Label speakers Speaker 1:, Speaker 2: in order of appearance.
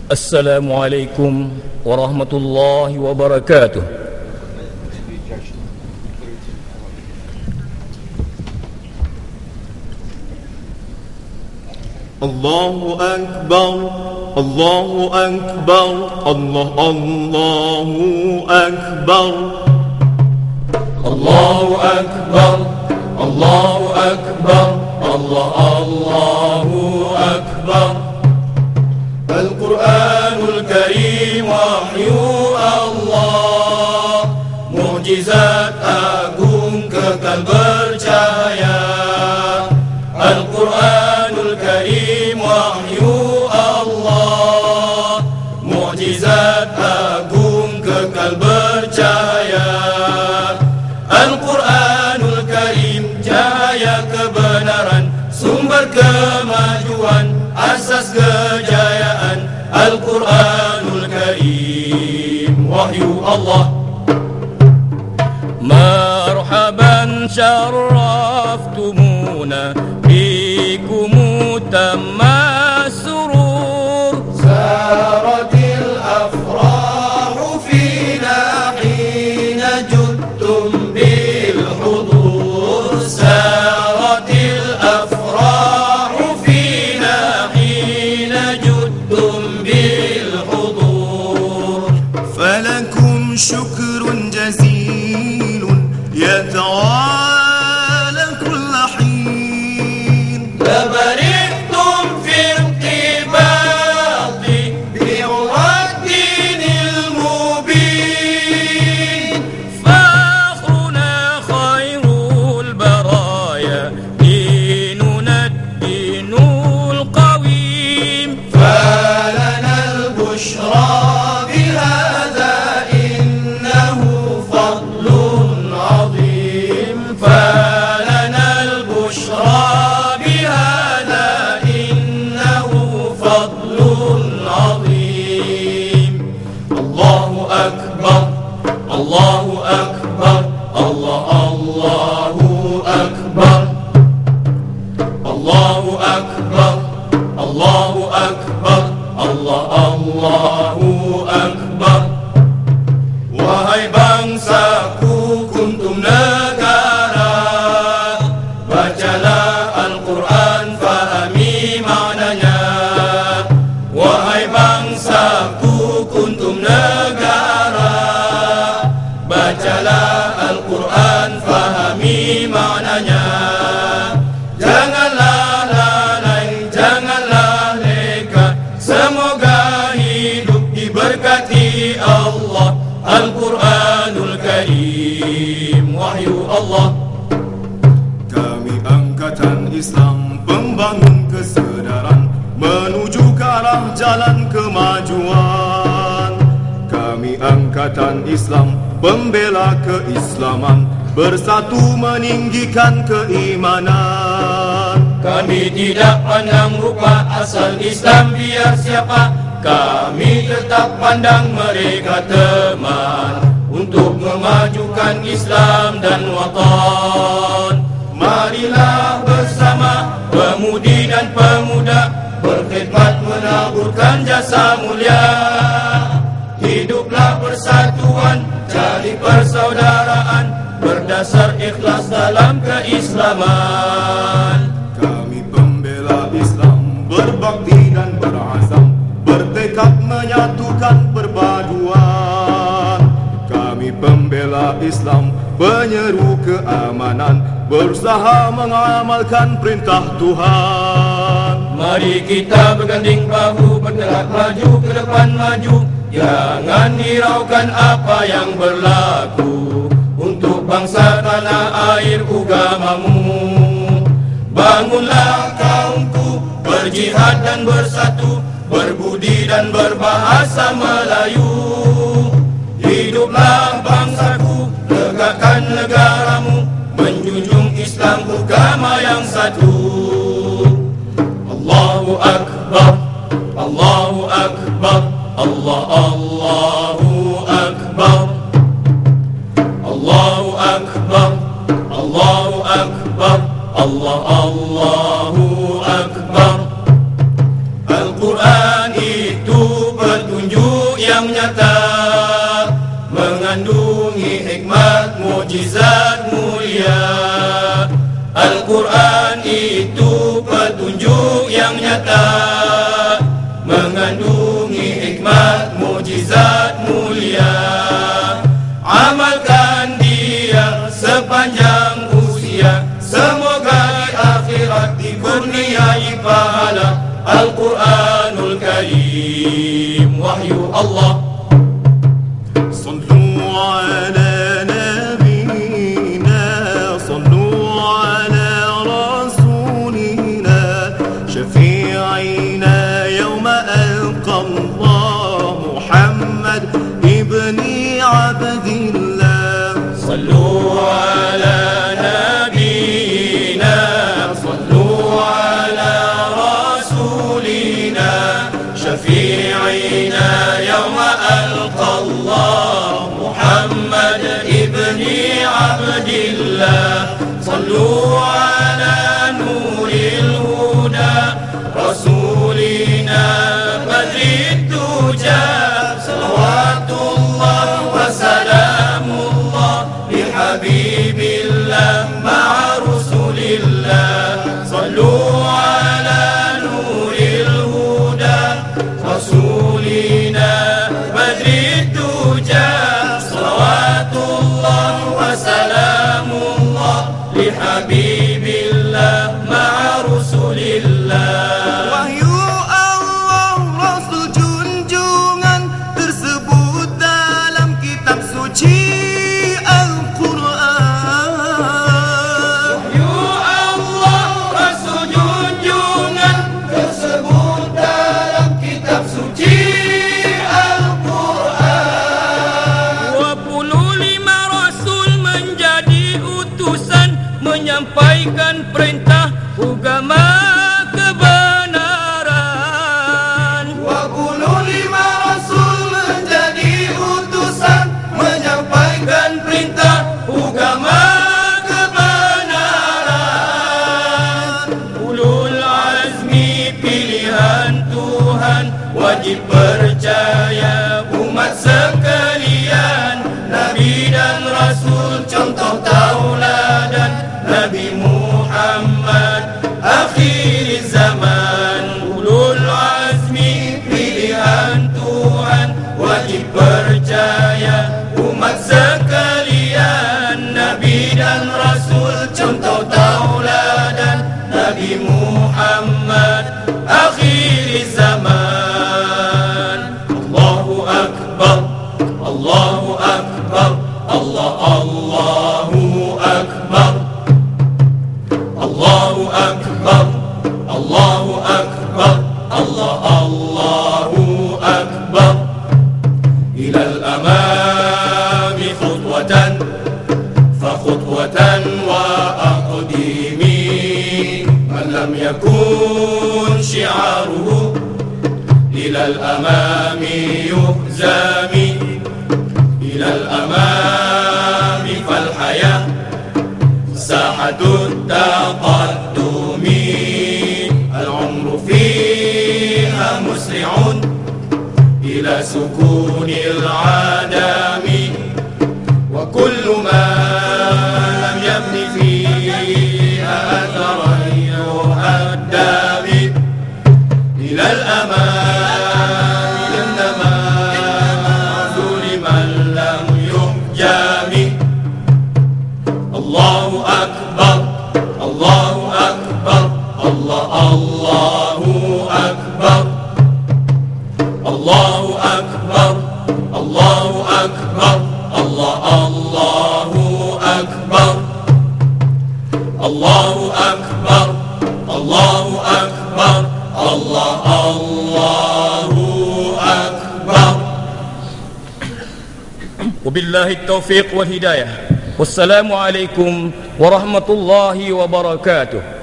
Speaker 1: Assalamualaikum warahmatullahi wabarakatuh.
Speaker 2: Allahu Akbar, Allahu Akbar, Allahu Akbar, Allahu Akbar, Allahu Akbar, Allahu Akbar. Al-Quranul Karim wahyu Allah, mukjizat agung kekal bercahaya. Al-Quranul Karim wahyu Allah, mukjizat agung kekal bercahaya. Al-Quranul Karim cahaya kebenaran, sumber kemajuan, asas kejayaan. Al-Quranul Karim wahyu Allah.
Speaker 1: Marhaban syarraftumuna bikum tamma surur,
Speaker 2: saratil afrahu fina hina juttum bil hudur. Saratil afrahu fina hina juttum bil hudur. Falakum syukrun jazilun yatawala kulla hin. Labariktum fi irtibati bi'uddinil mubin.
Speaker 1: fakhruna khairul baraya, dinuna dinul qawim.
Speaker 2: فلنا البشرى بهذا إنه فضل عظيم. فلنا البشرى بهذا إنه فضل عظيم. الله أكبر، الله أكبر، الله أكبر، الله أكبر، الله أكبر، الله أكبر. Wahai bangsaku kuntum negara, bacalah Al-Quran, fahami maknanya. Wahai bangsaku kuntum negara, bacalah Al-Quran, fahami maknanya. Janganlah lalai, janganlah leka, semoga hidup diberkati Allah. Al-Quranul Karim wahyu Allah. Kami angkatan Islam pembangun kesedaran, menuju ke arah jalan kemajuan. Kami angkatan Islam pembela keislaman, bersatu meninggikan keimanan. Kami tidak pandang rupa, asal Islam biar siapa. Kami tetap pandang mereka teman, untuk memajukan Islam dan watan. Marilah bersama pemudi dan pemuda, berkhidmat menaburkan jasa mulia. Hiduplah persatuan, cari persaudaraan, berdasar ikhlas dalam keislaman. Kami pembela Islam, berbakti dan berazam, bertekad menyatukan perpaduan. Kami pembela Islam, penyeru keamanan, berusaha mengamalkan perintah Tuhan. Mari kita berganding bahu, bergerak maju ke depan maju. Jangan hiraukan apa yang berlaku, untuk bangsa tanah air ugamamu. Bangunlah kaumku, berjihad dan bersatu, berbudi dan berbahasa Melayu. Hiduplah bangsaku, tegakkan negaramu, menjunjung Islam agama yang satu. Allahu Akbar, Allahu Akbar, Allahu Akbar, Allahu Akbar, Allahu Akbar, Allahu Akbar. Al-Quran itu mujizat mulia. Al-Quran itu petunjuk yang nyata, mengandungi hikmat mujizat mulia. Amalkan dia sepanjang usia, semoga di akhirat dikurniai pahala. Al-Quranul Karim, wahyu Allah.
Speaker 3: صلوا على نبينا صلوا على رسولنا شفيعنا يوم ألقى الله محمد ابن عبد الله.
Speaker 2: صلوا على نبينا صلوا على رسولنا شفيعنا يوم ألقى الله محمد ابن عبد الله. صلوا على نور الهدى رسولنا بدر الدجى صلوات الله وسلام الله لحبيب الله مع رسول الله. صلوا على نور الهدى رسولنا بدر الدجى صلوات الله وسلام الله لحبيب الله مع رسول الله.
Speaker 3: Wahyu Allah Rasul junjungan tersebut dalam kitab suci Al-Quran.
Speaker 2: Wahyu Allah Rasul junjungan tersebut dalam kitab suci Al-Quran.
Speaker 1: 25 Rasul menjadi utusan, menyampaikan perintah agama kebenaran.
Speaker 2: 25 Rasul menjadi utusan, menyampaikan perintah agama kebenaran. Ulul azmi pilihan Tuhan, wajib percaya umat sekalian. Nabi dan Rasul contoh tauladan, Nabi Muhammad akhir zaman. Ulul azmi pilihan Tuhan, wajib percaya umat sekalian. Nabi dan Rasul contoh tauladan, Nabi Muhammad akhir zaman. Allahu Akbar, Allahu Akbar, Allahu Akbar, Allahu Akbar, Allahu Akbar, Allahu Akbar. Ilal amami khutwatan fakhutwatan wa aqdimi, man lam yakun syi'aruhu ilal amami yuhzami. Ilal amami fal hayah sahatut taqaddumi, al-umru fiha musri'un ila sukunil adami, wa kullu ma lam yabni fiha atharan yuhaddami. Ilal amami innama zuliman lam yuhjami. Allahu Akbar, Allahu Akbar, Allahu Akbar, Allahu Akbar, Allahu Akbar, Allahu Akbar, Allahu Akbar, Allahu Akbar, Allahu Akbar.
Speaker 1: Wabillahi taufiq wal hidayah. Wassalamualaikum warahmatullahi wabarakatuh.